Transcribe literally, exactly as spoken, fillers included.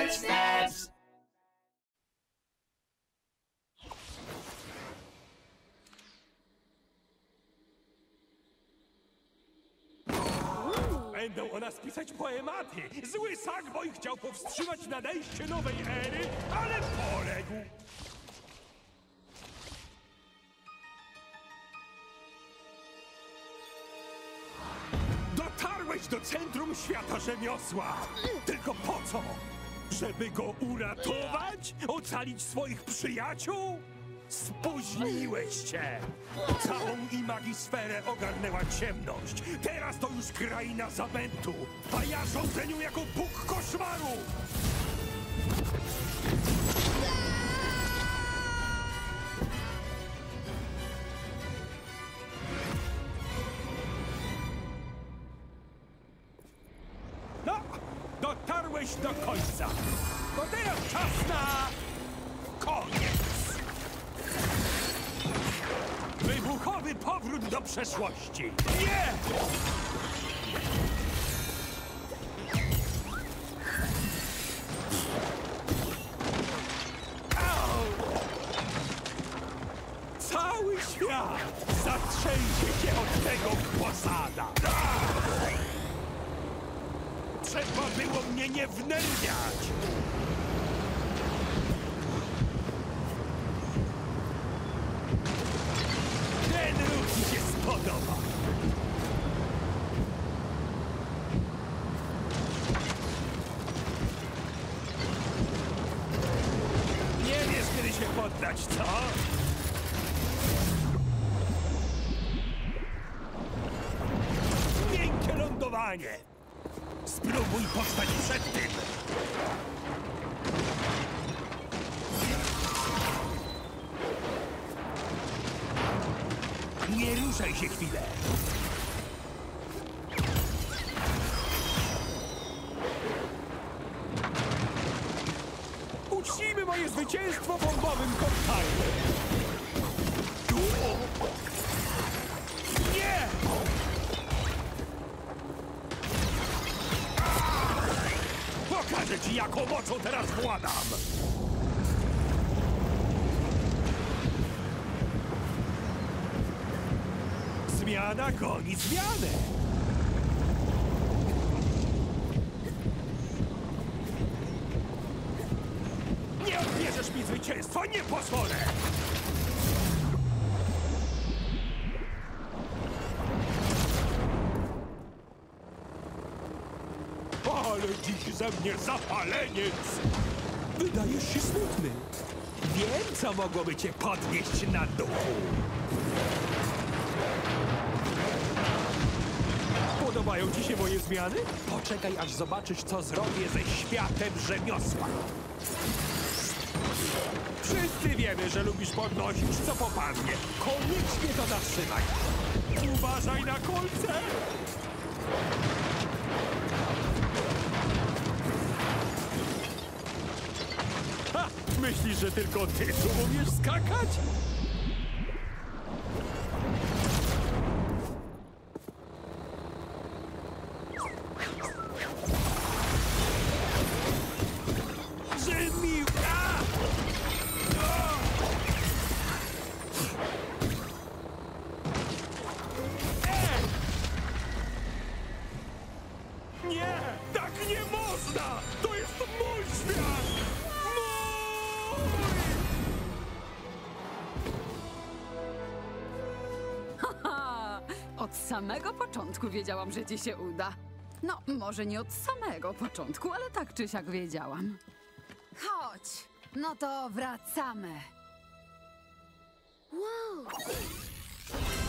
Steps, steps. Będą o nas pisać poematy. Zły Sackboy chciał powstrzymać nadejście nowej ery, ale poległ. Dotarłeś do centrum świata rzemiosła. Tylko po co? Żeby go uratować? Ocalić swoich przyjaciół? Spóźniłeś się! Całą imagisferę ogarnęła ciemność. Teraz to już kraina zamętu, a ja rządzę nią jako Bóg koszmaru! No, dotarłeś do końca. To teraz czas na... koniec! Wybuchowy powrót do przeszłości! Nie! Au! Cały świat zatrzęsie się od tego posada! Trzeba było mnie nie wnerwiać! Ten ruch mi się spodoba! Nie wiesz, kiedy się poddać, co? Miękkie lądowanie! Spróbuj postać przed tym! Nie ruszaj się chwilę! Uczcijmy moje zwycięstwo bombowym koktajlem! Nie! Pokażę ci, jaką mocą teraz władam! Zmiana goni zmianę! Nie odbierzesz mi zwycięstwa, nie pozwolę! Ale dziś ze mnie zapaleniec! Wydajesz się smutny. Wiem, co mogłoby cię podnieść na duchu. Podobają ci się moje zmiany? Poczekaj, aż zobaczysz, co zrobię ze światem rzemiosła. Wszyscy wiemy, że lubisz podnosić, co popadnie. Koniecznie to zatrzymaj. Uważaj na kolce! Ha! Myślisz, że tylko ty tu umiesz skakać? Nie! Tak nie można! To jest mój świat! Mój! Haha! Od samego początku wiedziałam, że ci się uda. No, może nie od samego początku, ale tak czy siak wiedziałam. Chodź! No to wracamy. Wow.